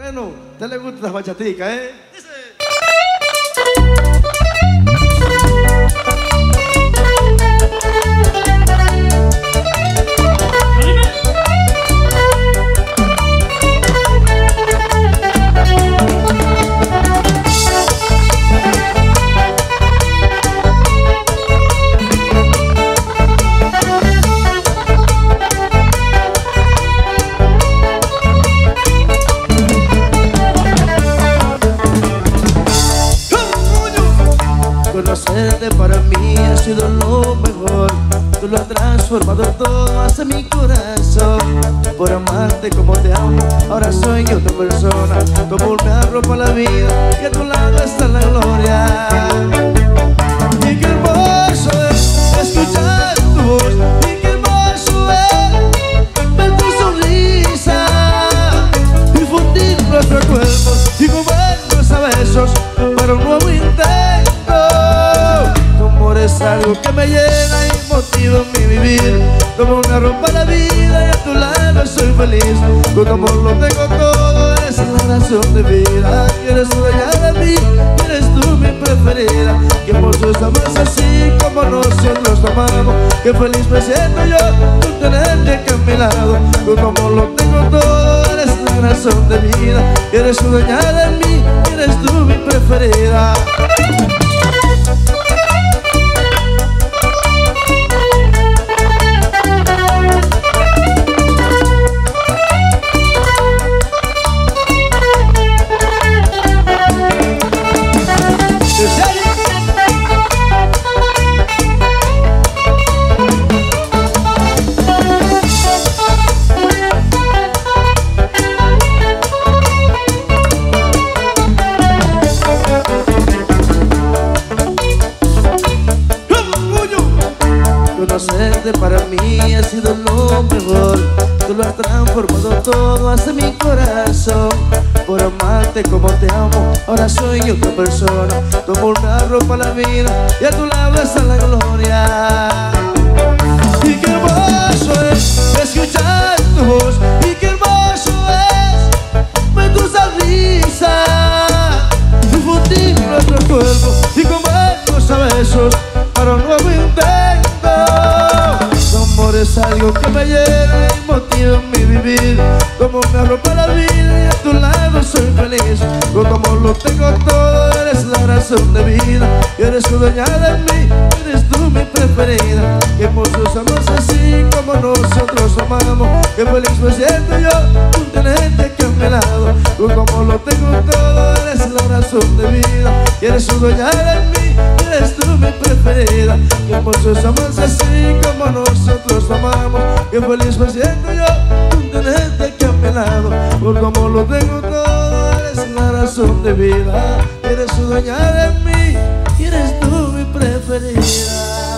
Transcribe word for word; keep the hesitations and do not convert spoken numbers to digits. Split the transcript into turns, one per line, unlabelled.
Moreno, ¿te le gusta la bachatica, eh? Dice.
Conocerte para mí ha sido lo mejor. Tú lo has transformado todo hacia mi corazón. Por amarte como te amo, ahora soy otra persona. Tu amor me arropa la vida y a tu lado está la gloria. Y qué hermoso es escuchar tu voz. Y qué hermoso es ver tu sonrisa y fundir nuestros cuerpos y comernos a besos para un nuevo intento. Es algo que me llena y motiva mi vivir. Como una ropa la vida y a tu lado soy feliz. Con tu amor lo tengo todo, eres la razón de vida. Quieres dueña de mí, eres tú mi preferida. Que hermoso es amarse así como nosotros te amamos. Que feliz me siento yo con tenerte aquí a mi lado. Con tu amor lo tengo todo, eres la razón de vida. Eres dueña de mí, eres tú mi preferida. Conocerte para mí ha sido lo mejor. Tú lo has transformado todo hacia mi corazón. Por amarte como te amo, ahora soy otra persona. Tu amor me arropa la vida y a tu lado está la gloria. Y qué hermoso es escuchar tu voz. Y qué hermoso es ver tu sonrisa y fundir nuestros cuerpos y comernos a besos para un nuevo intento. Tu amor es algo que me llena y motiva mi vivir. Tu amor me arropa la vida y a tu lado soy feliz. Con tu amor lo tengo todo, eres la razón de vida. Eres tu dueña de mí, eres tú mi preferida. Que hermosos amamos así como nosotros amamos. Que feliz me siento yo con tenerte aquí a mi lado. Con tu amor lo tengo todo, eres la razón de vida. Eres tu dueña de mí, eres tú mi preferida. Que hermosos amamos así como nosotros amamos. Que feliz me siento yo con tenerte aquí a mi lado. Por tu amor lo tengo todo, eres la razón de vida. Eres tu dueña de mí y eres tú mi preferida.